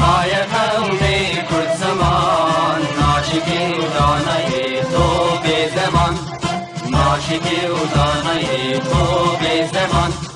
خلقی کرد زمان ناشکی و دانه تو بی زمان ناشکی و دانه تو بی زمان